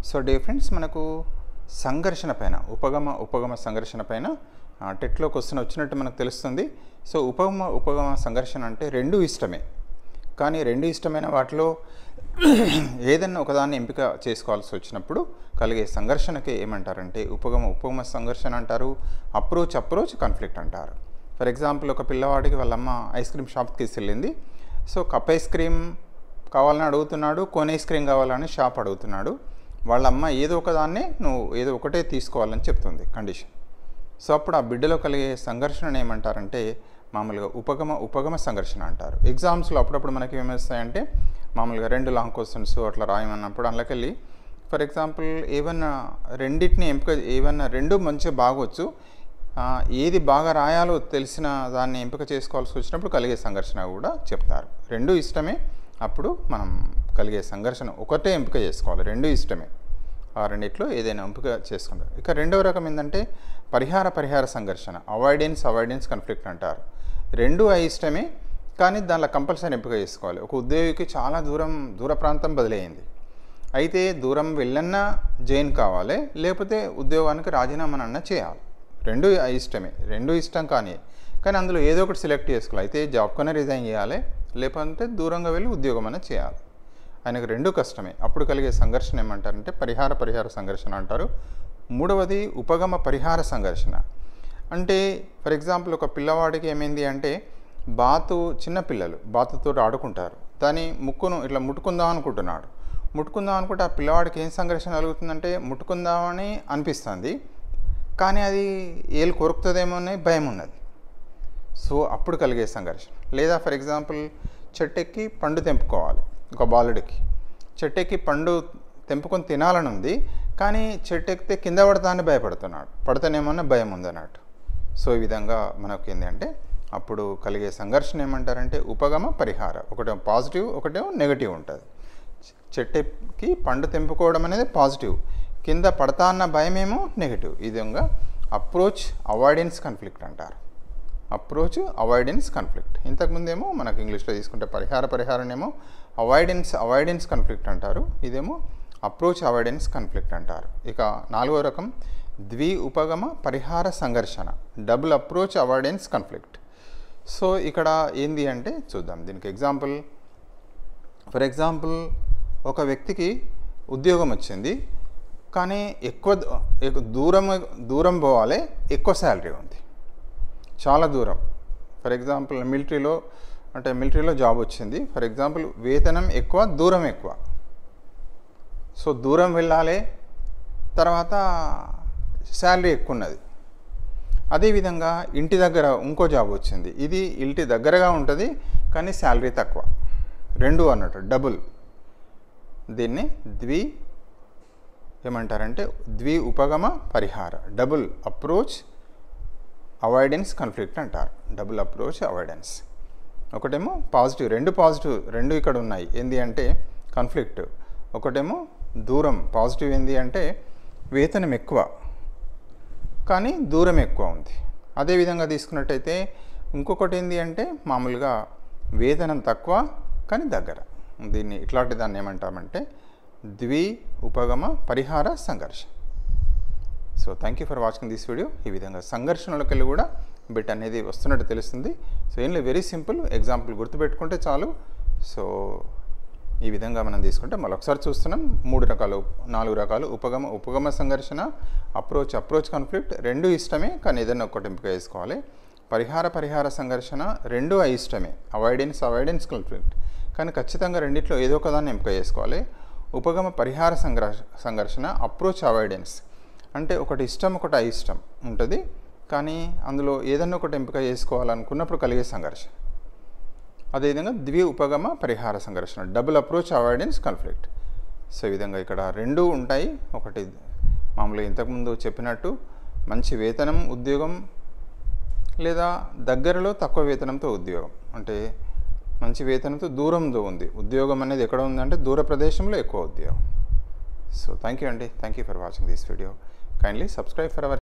So dear friends, మనకు సంఘర్షణ పైన ఉపగమ సంఘర్షణ పైన టెట్లో క్వశ్చన్ వచ్చినట్టు మనకు తెలుస్తుంది. సో ఉపగమ సంఘర్షణ అంటే రెండు ఇష్టమే, కానీ రెండు ఇష్టమైన వాటిలో ఏదన్నా ఒకదాన్ని ఎంపిక చేసుకోవాల్సి వచ్చినప్పుడు కలిగే సంఘర్షణకి ఏమంటారంటే ఉపగమ సంఘర్షణ అంటారు. అప్రోచ్ కాన్ఫ్లిక్ట్ అంటారు. ఫర్ ఎగ్జాంపుల్, ఒక పిల్లవాడికి వాళ్ళమ్మ ఐస్ క్రీమ్ షాప్కి తీసుకెళ్ళింది. సో కప్ ఐస్ క్రీమ్ కావాలని అడుగుతున్నాడు, కోన్ ఐస్ క్రీమ్ కావాలని షాప్ అడుగుతున్నాడు. వాళ్ళమ్మ ఏదో ఒకదాన్నే నువ్వు ఏదో ఒకటే తీసుకోవాలని చెప్తుంది కండిషన్. సో అప్పుడు ఆ బిడ్డలో కలిగే సంఘర్షణ ఏమంటారంటే మామూలుగా ఉపగమ సంఘర్షణ అంటారు. ఎగ్జామ్స్లో అప్పుడప్పుడు మనకి ఏమొస్తాయంటే మామూలుగా రెండు లాంగ్ క్వశ్చన్స్ అట్లా రాయమన్నప్పుడు అందులోకెళ్ళి ఫర్ ఎగ్జాంపుల్ ఏమన్నా రెండింటిని ఏమన్నా రెండు మంచిగా బాగొచ్చు, ఏది బాగా రాయాలో తెలిసిన దాన్ని ఎంపిక చేసుకోవాల్సి వచ్చినప్పుడు కలిగే సంఘర్షణ కూడా చెప్తారు. రెండు ఇష్టమే, అప్పుడు మనం కలిగే సంఘర్షణ ఒకటే ఎంపిక చేసుకోవాలి. రెండు ఇష్టమే, ఆ రెండిట్లో ఏదైనా ఎంపిక చేసుకుంటారు. ఇక రెండవ రకం ఏంటంటే పరిహార సంఘర్షణ, అవాయిడెన్స్ కాన్ఫ్లిక్ట్ అంటారు. రెండు ఇష్టమే, కానీ దానిలో కంపల్సరీ ఎంపిక చేసుకోవాలి. ఒక ఉద్యోగికి చాలా దూర ప్రాంతం బదిలైంది, అయితే దూరం వెళ్ళన్నా జైన్ కావాలి, లేకపోతే ఉద్యోగానికి రాజీనామానన్నా చేయాలి. రెండు ఇష్టమే, రెండు ఇష్టం కానీ అందులో ఏదో ఒకటి సెలెక్ట్ చేసుకోవాలి. అయితే జాబ్కనే రిజైన్ చేయాలి, లేకపోతే దూరంగా వెళ్ళి ఉద్యోగం అన్న చేయాలి. ఆయనకు రెండు కష్టమే. అప్పుడు కలిగే సంఘర్షణ ఏమంటారంటే పరిహార సంఘర్షణ అంటారు. మూడవది ఉపగమ పరిహార సంఘర్షణ. అంటే ఫర్ ఎగ్జాంపుల్, ఒక పిల్లవాడికి ఏమైంది అంటే చిన్నపిల్లలు బాతుతో ఆడుకుంటారు, దాని ముక్కును ఇట్లా ముట్టుకుందాం అనుకుంటే ఆ పిల్లవాడికి ఏం సంఘర్షణ కలుగుతుందంటే ముట్టుకుందామని అనిపిస్తుంది, కానీ అది ఏలు కొరుకుతుందేమో అనే భయం ఉన్నది. సో అప్పుడు కలిగే సంఘర్షణ. లేదా ఫర్ ఎగ్జాంపుల్, చెట్టెక్కి పండు తెంపుకోవాలి. ఒక బాలుడికి చెట్టెక్కి పండు తెంపుకొని తినాలని ఉంది, కానీ చెట్టు ఎక్కితే కింద పడతానని భయపడుతున్నాడు, పడతానేమన్నా భయం ఉందన్నట్టు. సో ఈ విధంగా మనకు ఏంటంటే అప్పుడు కలిగే సంఘర్షణ ఏమంటారంటే ఉపగమ పరిహార. ఒకటేమో పాజిటివ్, ఒకటేమో నెగటివ్ ఉంటుంది. చెట్టెక్కి పండు తెంపుకోవడం అనేది పాజిటివ్, కింద పడతా అన్న భయమేమో నెగటివ్. ఈ విధంగా అవాయిడెన్స్ కాన్ఫ్లిక్ట్ అంటారు. Avoidance conflict. ఇంతకుముందేమో మనకు ఇంగ్లీష్లో తీసుకుంటే పరిహారనేమో అవాయిడెన్స్ కాన్ఫ్లిక్ట్ అంటారు, ఇదేమో అవాయిడెన్స్ కాన్ఫ్లిక్ట్ అంటారు. ఇక నాలుగో రకం ఉపగమ పరిహార సంఘర్షణ, డబుల్ అవాయిడెన్స్ కాన్ఫ్లిక్ట్. సో ఇక్కడ ఏంది అంటే చూద్దాం దీనికి ఎగ్జాంపుల్. ఫర్ ఎగ్జాంపుల్, ఒక వ్యక్తికి ఉద్యోగం వచ్చింది, కానీ ఎక్కువ దూరం పోవాలి, ఎక్కువ శాలరీ ఉంది, చాలా దూరం. ఫర్ ఎగ్జాంపుల్ మిలిటరీలో జాబ్ వచ్చింది. ఫర్ ఎగ్జాంపుల్, వేతనం ఎక్కువ, దూరం ఎక్కువ. సో దూరం వెళ్ళాలి, తర్వాత శాలరీ ఎక్కువ ఉన్నది. అదేవిధంగా ఇంటి దగ్గర ఇంకో జాబ్ వచ్చింది, ఇది ఇంటి దగ్గరగా ఉంటుంది కానీ శాలరీ తక్కువ. రెండు అన్నట్టు డబుల్. దీన్ని ఏమంటారంటే ఉపగమ పరిహార, డబుల్ అవాయిడెన్స్ కాన్ఫ్లిక్ట్ అంటారు. Double avoidance. ఒకటేమో పాజిటివ్, రెండు ఇక్కడ ఉన్నాయి ఏంది అంటే కాన్ఫ్లిక్ట్. ఒకటేమో దూరం, పాజిటివ్ ఏంది అంటే వేతనం ఎక్కువ కానీ దూరం ఎక్కువ ఉంది. అదేవిధంగా తీసుకున్నట్టయితే ఇంకొకటి ఏంది అంటే మామూలుగా వేతనం తక్కువ కానీ దగ్గర. ఇట్లాంటి దాన్ని ఏమంటామంటే ఉపగమ పరిహార సంఘర్షణ. So thank you for watching this video. ఈ విధంగా సంఘర్షణలకు వెళ్ళి కూడా బిట్ అనేది వస్తున్నట్టు తెలుస్తుంది. సో ఏం లేదు, వెరీ సింపుల్ ఎగ్జాంపుల్ గుర్తుపెట్టుకుంటే చాలు. సో ఈ విధంగా మనం తీసుకుంటే మళ్ళీ ఒకసారి చూస్తున్నాం. 4 రకాలు ఉపగమ సంఘర్షణ, అప్రోచ్ కాన్ఫ్లిక్ట్. రెండు ఇష్టమే, కానీ ఏదైనా ఒకటి ఎంపిక చేసుకోవాలి. పరిహార సంఘర్షణ, రెండు ఇష్టమే, అవాయిడెన్స్ కాన్ఫ్లిక్ట్, కానీ ఖచ్చితంగా రెండిట్లో ఏదో ఒకదాన్ని ఎంపిక చేసుకోవాలి. ఉపగమ పరిహార సంఘర్షణ, అవాయిడెన్స్ అంటే ఒకటి ఇష్టం, ఒకటి అయిష్టం ఉంటుంది, కానీ అందులో ఏదన్నా ఒకటి ఎంపిక చేసుకోవాలనుకున్నప్పుడు కలిగే సంఘర్షణ. అదేవిధంగా ఉపగమ పరిహార సంఘర్షణ, డబుల్ అవాయిడెన్స్ కాన్ఫ్లిక్ట్. సో ఈ విధంగా ఇక్కడ రెండు ఉంటాయి. ఒకటి మామూలుగా ఇంతకుముందు చెప్పినట్టు మంచి వేతనం ఉద్యోగం, లేదా దగ్గరలో తక్కువ వేతనంతో ఉద్యోగం. అంటే మంచి వేతనంతో దూరంలో ఉంది ఉద్యోగం అనేది. ఎక్కడ ఉందంటే దూర ప్రదేశంలో ఎక్కువ ఉద్యోగం. సో థ్యాంక్ యూ అండి. Thank you for watching this video. Kindly subscribe for our